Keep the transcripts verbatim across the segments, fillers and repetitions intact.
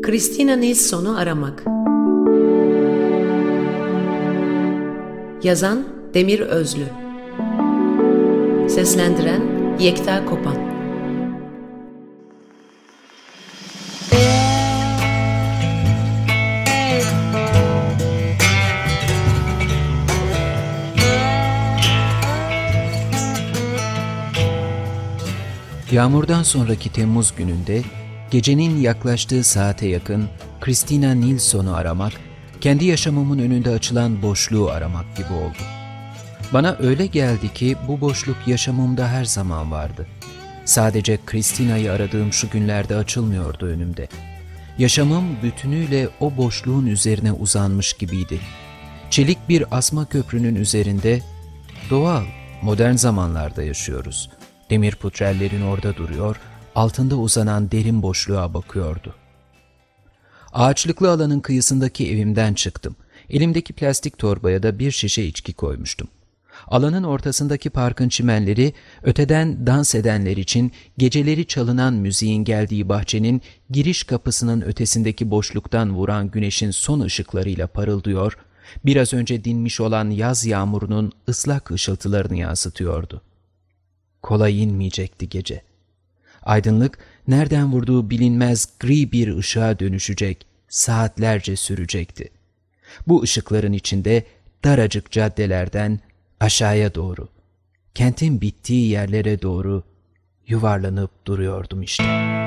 Christina Nilsson'u aramak. Yazan Demir Özlü. Seslendiren Yekta Kopan. Yağmurdan sonraki Temmuz gününde, gecenin yaklaştığı saate yakın Christina Nilsson'u aramak, kendi yaşamımın önünde açılan boşluğu aramak gibi oldu. Bana öyle geldi ki bu boşluk yaşamımda her zaman vardı. Sadece Christina'yı aradığım şu günlerde açılmıyordu önümde. Yaşamım bütünüyle o boşluğun üzerine uzanmış gibiydi. Çelik bir asma köprünün üzerinde, doğal, modern zamanlarda yaşıyoruz. Demir putrellerin orada duruyor, altında uzanan derin boşluğa bakıyordu. Ağaçlıklı alanın kıyısındaki evimden çıktım. Elimdeki plastik torbaya da bir şişe içki koymuştum. Alanın ortasındaki parkın çimenleri, öteden dans edenler için geceleri çalınan müziğin geldiği bahçenin giriş kapısının ötesindeki boşluktan vuran güneşin son ışıklarıyla parıldıyor, biraz önce dinmiş olan yaz yağmurunun ıslak ışıltılarını yansıtıyordu. Kolay inmeyecekti gece. Aydınlık, nereden vurduğu bilinmez gri bir ışığa dönüşecek, saatlerce sürecekti. Bu ışıkların içinde daracık caddelerden aşağıya doğru, kentin bittiği yerlere doğru yuvarlanıp duruyordum işte.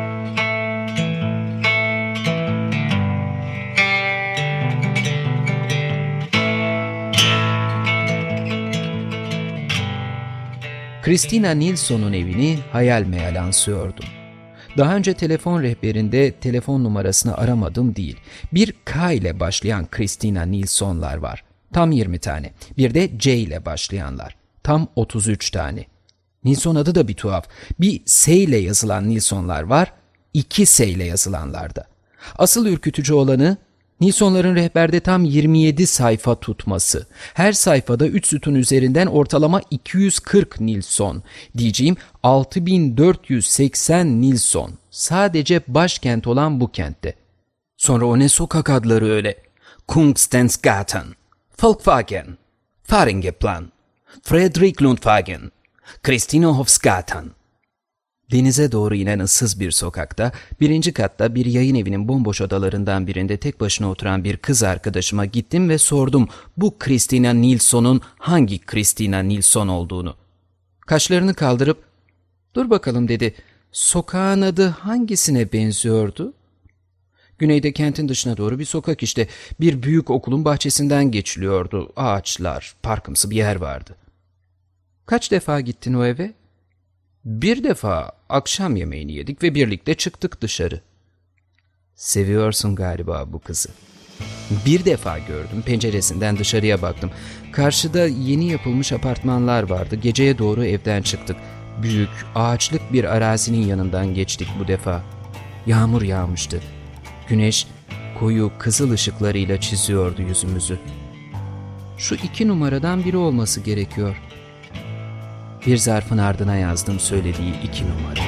Christina Nilsson'un evini hayal meyal ansıyordum. Daha önce telefon rehberinde telefon numarasını aramadım değil. Bir K ile başlayan Christina Nilsson'lar var. Tam yirmi tane. Bir de C ile başlayanlar. Tam otuz üç tane. Nilsson adı da bir tuhaf. Bir S ile yazılan Nilsson'lar var, iki S ile yazılanlarda. Asıl ürkütücü olanı, Nilsson'ların rehberde tam yirmi yedi sayfa tutması. Her sayfada üç sütun üzerinden ortalama iki yüz kırk Nilsson. Diyeceğim altı bin dört yüz seksen Nilsson. Sadece başkent olan bu kentte. Sonra o ne sokak adları öyle? Kungstensgatan, Volkswagen, Faringeplan, Fredriklundwagen, Christinehofsgatan. Denize doğru inen ıssız bir sokakta, birinci katta bir yayın evinin bomboş odalarından birinde tek başına oturan bir kız arkadaşıma gittim ve sordum bu Christina Nilsson'un hangi Christina Nilsson olduğunu. Kaşlarını kaldırıp, ''Dur bakalım'' dedi, ''sokağın adı hangisine benziyordu?'' Güneyde kentin dışına doğru bir sokak işte, bir büyük okulun bahçesinden geçiliyordu, ağaçlar, parkımsı bir yer vardı. ''Kaç defa gittin o eve?'' ''Bir defa, akşam yemeğini yedik ve birlikte çıktık dışarı.'' ''Seviyorsun galiba bu kızı.'' ''Bir defa gördüm, penceresinden dışarıya baktım. Karşıda yeni yapılmış apartmanlar vardı, geceye doğru evden çıktık. Büyük, ağaçlık bir arazinin yanından geçtik bu defa. Yağmur yağmıştı. Güneş, koyu kızıl ışıklarıyla çiziyordu yüzümüzü. Şu iki numaradan biri olması gerekiyor.'' Bir zarfın ardına yazdım söylediği iki numara.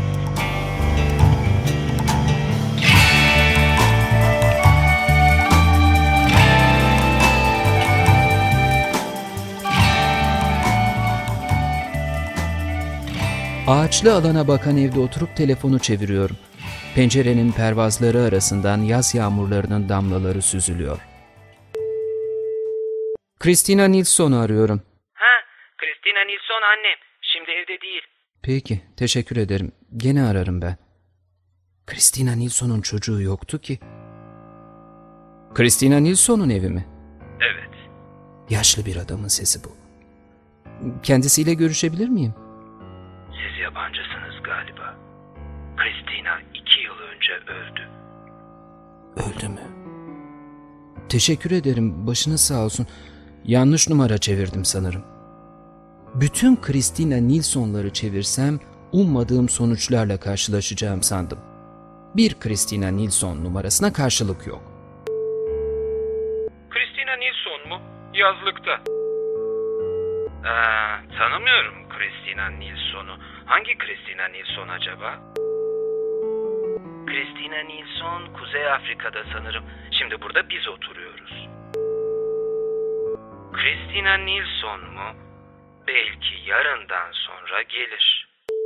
Ağaçlı alana bakan evde oturup telefonu çeviriyorum. Pencerenin pervazları arasından yaz yağmurlarının damlaları süzülüyor. Christina Nilsson'u arıyorum. Christina Nilsson annem. Şimdi evde değil. Peki, teşekkür ederim. Gene ararım ben. Christina Nilsson'un çocuğu yoktu ki. Christina Nilsson'un evi mi? Evet. Yaşlı bir adamın sesi bu. Kendisiyle görüşebilir miyim? Siz yabancısınız galiba. Christina iki yıl önce öldü. Öldü mü? Teşekkür ederim. Başınız sağ olsun. Yanlış numara çevirdim sanırım. Bütün Christina Nilsson'ları çevirsem ummadığım sonuçlarla karşılaşacağım sandım. Bir Christina Nilsson numarasına karşılık yok. Christina Nilsson mu? Yazlıkta. Ee, tanımıyorum Christina Nilsson'u. Hangi Christina Nilsson acaba? Christina Christina Nilsson Kuzey Afrika'da sanırım. Şimdi burada biz oturuyoruz. Christina Nilsson mu? Belki yarından sonra gelir.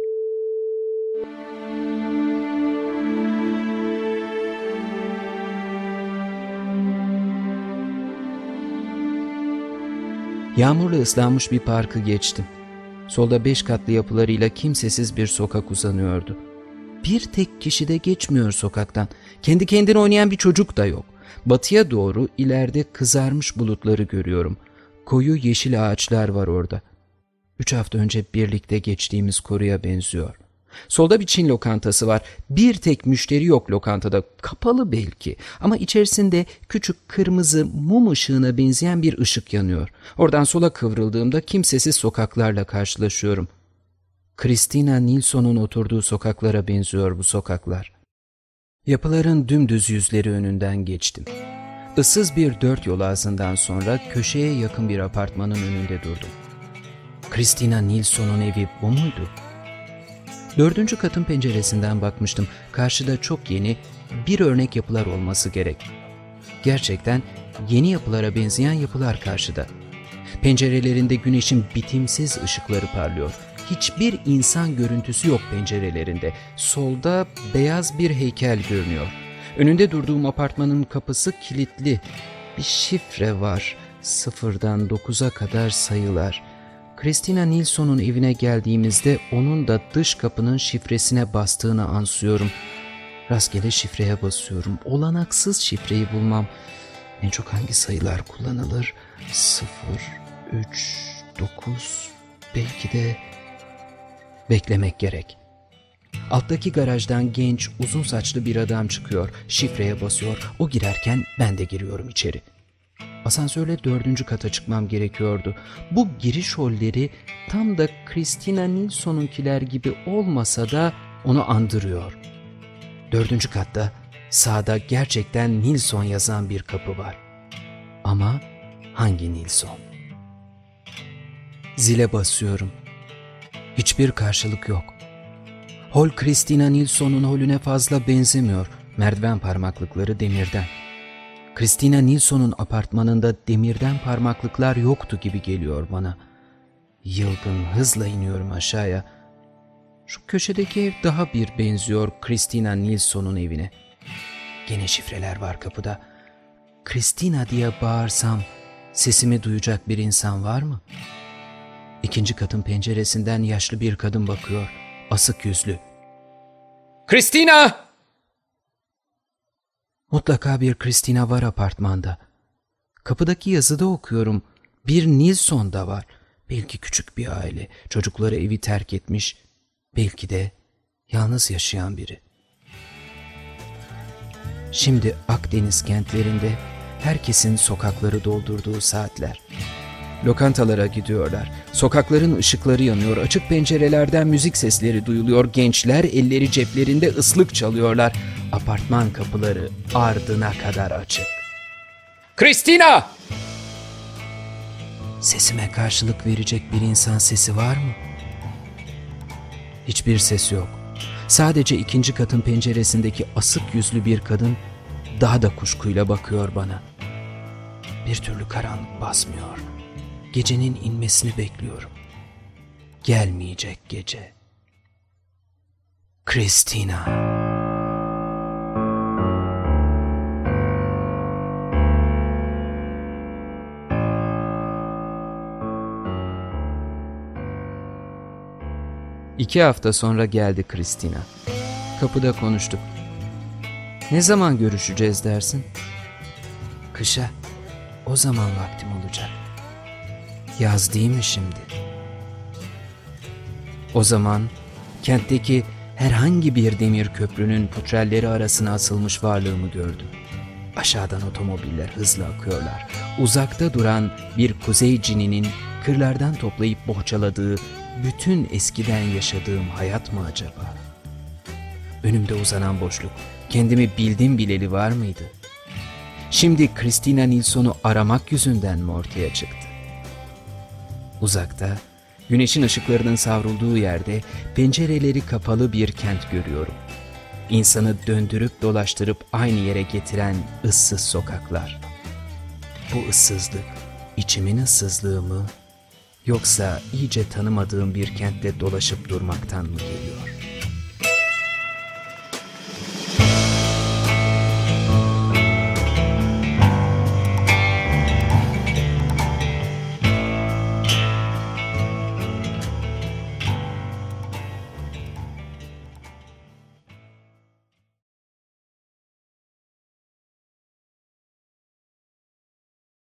Yağmurla ıslanmış bir parkı geçtim. Solda beş katlı yapılarıyla kimsesiz bir sokak uzanıyordu. Bir tek kişi de geçmiyor sokaktan. Kendi kendine oynayan bir çocuk da yok. Batıya doğru ileride kızarmış bulutları görüyorum. Koyu yeşil ağaçlar var orada. Üç hafta önce birlikte geçtiğimiz koruya benziyor. Solda bir Çin lokantası var. Bir tek müşteri yok lokantada. Kapalı belki ama içerisinde küçük kırmızı mum ışığına benzeyen bir ışık yanıyor. Oradan sola kıvrıldığımda kimsesiz sokaklarla karşılaşıyorum. Christina Nilsson'un oturduğu sokaklara benziyor bu sokaklar. Yapıların dümdüz yüzleri önünden geçtim. Issız bir dört yol ağzından sonra köşeye yakın bir apartmanın önünde durdum. Christina Nilsson'un evi bu muydu? Dördüncü katın penceresinden bakmıştım. Karşıda çok yeni bir örnek yapılar olması gerek. Gerçekten yeni yapılara benzeyen yapılar karşıda. Pencerelerinde güneşin bitimsiz ışıkları parlıyor. Hiçbir insan görüntüsü yok pencerelerinde. Solda beyaz bir heykel görünüyor. Önünde durduğum apartmanın kapısı kilitli. Bir şifre var. Sıfırdan dokuza kadar sayılar. Christina Nilsson'un evine geldiğimizde onun da dış kapının şifresine bastığını ansıyorum. Rastgele şifreye basıyorum. Olanaksız şifreyi bulmam. En çok hangi sayılar kullanılır? Sıfır, üç, dokuz, belki de... Beklemek gerek. Alttaki garajdan genç, uzun saçlı bir adam çıkıyor. Şifreye basıyor. O girerken ben de giriyorum içeri. Asansörle dördüncü kata çıkmam gerekiyordu. Bu giriş holleri tam da Christina Nilsson'unkiler gibi olmasa da onu andırıyor. Dördüncü katta sağda gerçekten Nilsson yazan bir kapı var. Ama hangi Nilsson? Zile basıyorum. Hiçbir karşılık yok. Hol Christina Nilsson'un holüne fazla benzemiyor. Merdiven parmaklıkları demirden. Christina Nilsson'un apartmanında demirden parmaklıklar yoktu gibi geliyor bana. Yılgın hızla iniyorum aşağıya. Şu köşedeki ev daha bir benziyor Christina Nilsson'un evine. Gene şifreler var kapıda. Christina diye bağırsam sesimi duyacak bir insan var mı? İkinci katın penceresinden yaşlı bir kadın bakıyor. Asık yüzlü. Christina! Mutlaka bir Christina var apartmanda. Kapıdaki yazıda okuyorum. Bir Nilsson da var. Belki küçük bir aile. Çocukları evi terk etmiş. Belki de yalnız yaşayan biri. Şimdi Akdeniz kentlerinde herkesin sokakları doldurduğu saatler. Lokantalara gidiyorlar. Sokakların ışıkları yanıyor. Açık pencerelerden müzik sesleri duyuluyor. Gençler elleri ceplerinde ıslık çalıyorlar. Apartman kapıları ardına kadar açık. Christina! Sesime karşılık verecek bir insan sesi var mı? Hiçbir ses yok. Sadece ikinci katın penceresindeki asık yüzlü bir kadın daha da kuşkuyla bakıyor bana. Bir türlü karanlık basmıyor. Gecenin inmesini bekliyorum. Gelmeyecek gece. Christina. İki hafta sonra geldi Christina. Kapıda konuştuk. Ne zaman görüşeceğiz dersin? Kışa. O zaman vaktim olacak. Yaz değil mi şimdi? O zaman kentteki herhangi bir demir köprünün putrelleri arasına asılmış varlığımı gördüm. Aşağıdan otomobiller hızla akıyorlar. Uzakta duran bir kuzey cininin kırlardan toplayıp bohçaladığı bütün eskiden yaşadığım hayat mı acaba? Önümde uzanan boşluk, kendimi bildim bileli var mıydı? Şimdi Christina Nilsson'u aramak yüzünden mi ortaya çıktı? Uzakta, güneşin ışıklarının savrulduğu yerde pencereleri kapalı bir kent görüyorum. İnsanı döndürüp dolaştırıp aynı yere getiren ıssız sokaklar. Bu ıssızlık, içimin ıssızlığı mı, yoksa iyice tanımadığım bir kentte dolaşıp durmaktan mı geliyor?